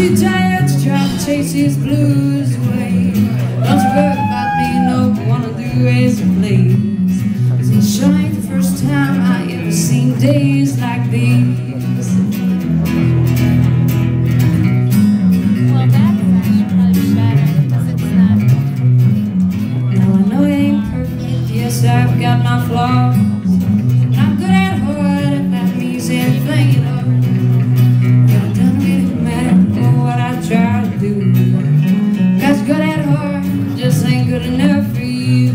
too tired to try to chase these blues away. Don't you worry about me, no, I wanna do as you please. 'Cause it sure ain't the first time I ever seen days like these. Well, that is actually much better because it's not. Now I know it ain't perfect, yes, I've got my flaws. And I'm good at heart, if that means anything, you know. But it doesn't really matter what I try to do. That's good at heart, just ain't good enough for you.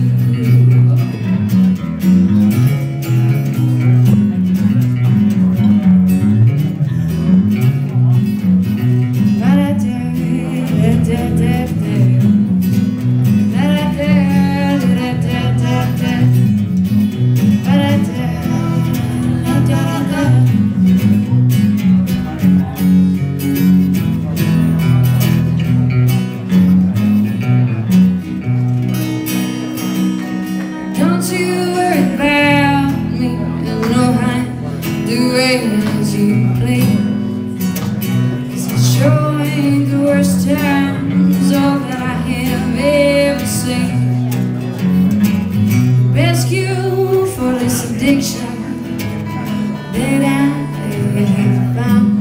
Don't you worry about me, and no, I do as you please. 'Cause it sure ain't the worst times, all that I have ever seen. Rescue for this addiction that I have found.